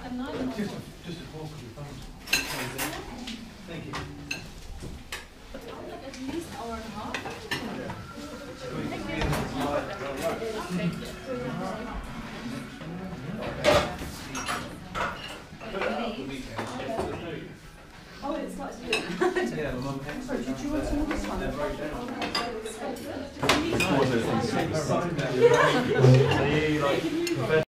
Just a talk of your phone. Thank you. At least hour and a half. Oh, it starts to do. Yeah, my mum. Sorry, did you want some of this one? They're very down.